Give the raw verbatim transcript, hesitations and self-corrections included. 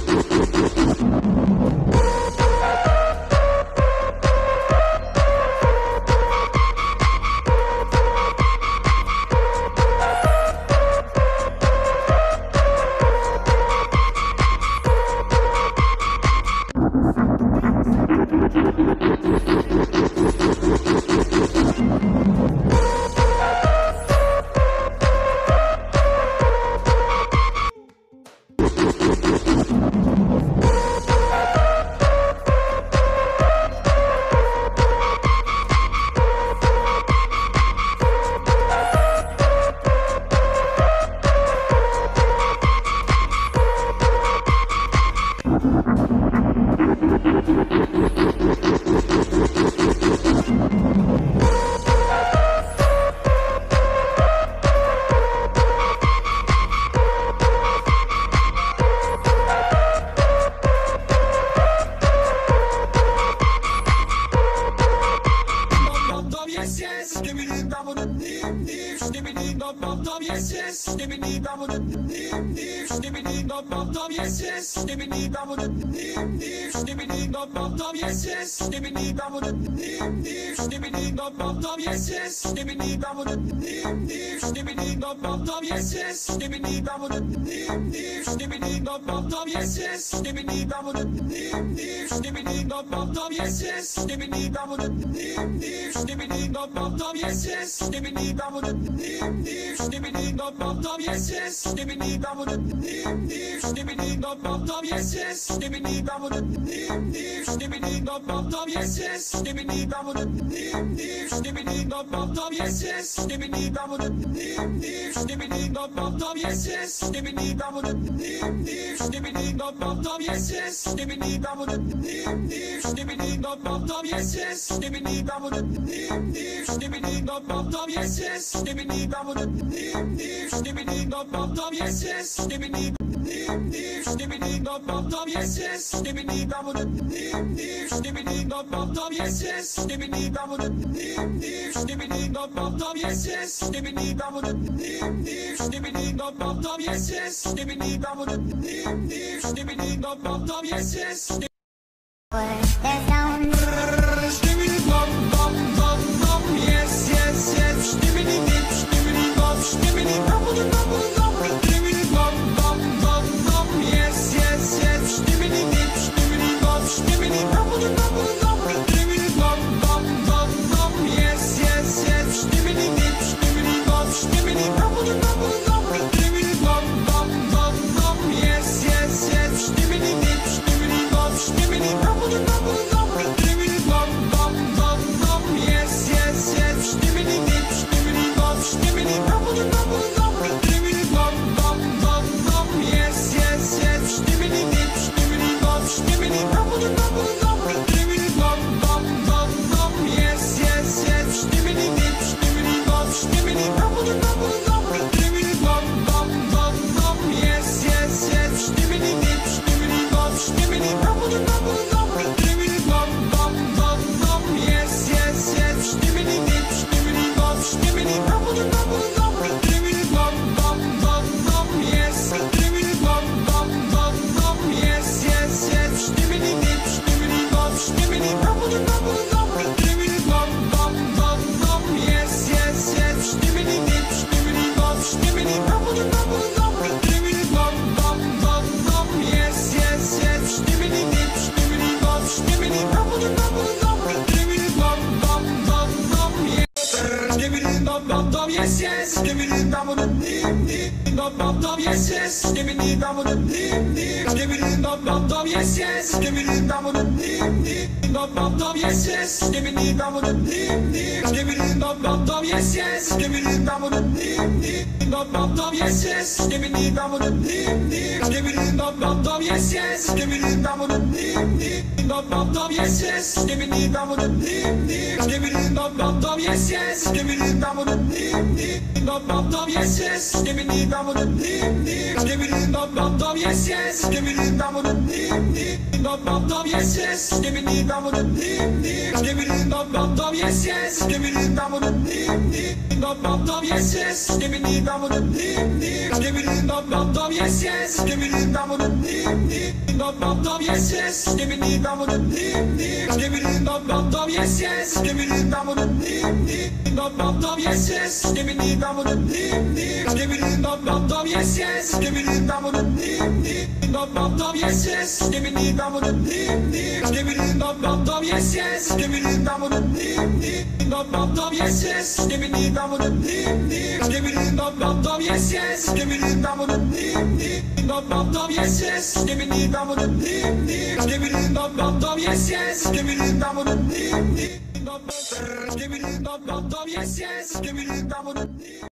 Skibidi Bob Bob Bob yes yes. Skibidi Bob Bob Nim Nim. Skibidi Bob Bob Bob yes yes. Skibidi Bob Bob Nim Nim. Skibidi Bob Bob Bob yes yes. Skibidi Bob Bob Nim Nim. Skibidi Bob Bob Bob yes yes. Skibidi Bob Bob Nim Nim. Skibidi Bob Bob Bob yes yes. Skibidi Bob Bob Nim Nim. Skibidi Bob Bob Bob yes yes. Skibidi Bob Bob Nim Nim. Skibidi Bob Bob Bob yes yes. Skibidi Bob Bob Nim Nim. Skibidi Bob Bob Bob yes yes. Skibidi Bob Bob Nim Nim. Skibidi Bob Bob Bob yes yes. Skibidi Bob Bob Nim Nim. Skibidi Bob Bob Bob yes yes. Skibidi Bob Bob Nim Nim. Skibidi Bob Bob Bob yes yes. Skibidi Bob Bob Nim Nim. Skibidi Bob Bob Bob yes yes. Skibidi Bob Bob Nim Nim. Skibidi Bob Bob Bob yes yes. Skibidi Bob Bob Nim Nim. Skibidi Bob Bob Bob yes yes. Skibidi Bob Bob Nim Nim. Skibidi Bob Bob Bob yes yes. Skibidi Bob Bob Nim Nim. Skibidi Bob Bob Bob yes yes. Skibidi Bob Bob Nim Nim. Skibidi Bob Bob Bob yes yes. Skibidi Nim Nim. Skibidi Bob Bob Bob yes yes. Skibidi Bob Bob Nim Nim. Skibidi Bob Bob Bob yes yes. Skibidi Bob Bob Nim Nim. Skibidi Bob Bob Bob yes yes. Skibidi Bob Bob Nim Nim. Skibidi Bob Bob Bob yes yes. Skibidi Bob Bob Nim Nim. Skibidi Bob Bob Bob yes yes. Skibidi Bob Bob Bob Bob yes yes yes. Skibidi Dip. Skibidi Bob. Skibidi Bob Bob Bob Bob. Skibidi Bob Bob Bob Bob yes yes yes. Skibidi Dip. Skibidi Bob. Skibidi Bob Bob Bob Bob. Skibidi Bob Bob Bob Bob yes yes yes. Skibidi Dip. Skibidi Bob. Skibidi Bob Bob Bob Bob. Skibidi Bob Bob Bob Bob yes yes yes. Skibidi Dip. Skibidi Bob. Skibidi Bob Bob Bob Bob. Skibidi Bob Bob Bob Bob yes yes yes. Skibidi Dip. Skibidi Bob. Skibidi Bob Bob Bob Bob. Skibidi Bob Bob Bob Bob yes yes yes. Skibidi Dip. Skibidi Bob. Skibidi Bob Bob Bob Bob. Skibidi Bob Bob Bob Bob yes yes yes. Skibidi Dip. Skibidi Bob. Skibidi Bob Bob Bob Bob. Skibidi Bob Bob Bob Bob yes yes yes. Skibidi Dip. Skibidi Bob. Skibidi Bob Bob Bob Bob. Skibidi Bob Bob Bob Bob yes yes yes. Skibidi Dip. Skibidi Bob. Skibidi Bob Bob Bob Bob. Skibidi Bob Bob Bob Bob yes. Skibidi Bob Bob Bob Bob yes yes yes. Skibidi Dip. Skibidi Bob. Skibidi Bob Bob Bob Bob. Skibidi Bob Bob Bob Bob yes yes yes. Skibidi Dip. Skibidi Bob. Skibidi Bob Bob Bob Bob. Skibidi Bob Bob Bob Bob yes yes yes. Skibidi Dip. Skibidi Bob. Skibidi Bob Bob Bob Bob. Skibidi Bob Bob Bob Bob yes. Skibidi Bob Bob Bob yes yes. Skibidi Bob Bob Nim Nim. Bob Bob Bob yes yes. Skibidi Bob Bob Nim Nim. Skibidi Bob Bob Bob yes yes. Skibidi Bob Bob Nim Nim. Bob Bob Bob yes yes. Skibidi Bob Bob Nim Nim. Skibidi Bob Bob Bob yes yes. Skibidi Bob Bob Nim Nim. Bob Bob Bob yes yes. Skibidi Bob Bob Nim Nim. Skibidi Bob Bob Bob yes yes. Skibidi Bob Bob Nim Nim. Bob Bob Bob yes yes. Skibidi Bob Bob Nim Nim. Skibidi Bob Bob Bob yes yes. Skibidi Bob Bob Nim Nim. Bob Bob Bob yes yes. Skibidi Bob Bob dim dim. Skibidi dum dum dum yes yes. Skibidi dum dum dim dim. Dum dum dum yes yes. Skibidi dum dum dim dim. Skibidi dum dum dum yes yes. Skibidi dum dum dim dim. Dum dum dum yes yes. Skibidi dum dum dim dim. Skibidi dum dum dum yes yes. Skibidi dum dum dim dim. Dum dum dum yes yes. Skibidi dum dum dim dim. Skibidi dum dum dum yes yes. Skibidi dum dum dim dim. Dum dum dum yes yes. Skibidi dum dum dim dim. Skibidi dum dum dum yes yes. Skibidi dum dum dim dim. Dum dum dum yes yes. Skibidi dum dum dim dim. Skibidi dum dum dum yes yes. Skibidi dum dum dim dim. Dum dum dum yes yes. Skibidi dum dum dim dim. Skibidi dum dum dum yes yes. Skibidi dum dum dim dim. Dum dum dum yes yes. Skibidi dum dum dim dim. Skibidi dum dum dum yes yes. Skibidi dum dum dim dim. Skibidi dum dum dum yes yes. Skibidi dum dum dim.